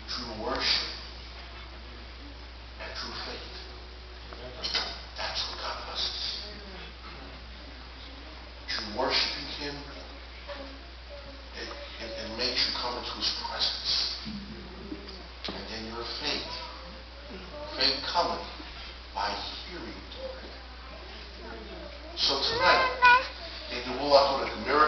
True worship and true faith. That's what God does. True worshiping Him, it makes you come into His presence. And then your faith. Faith cometh by hearing the word. So tonight, in the will I call it the miracle.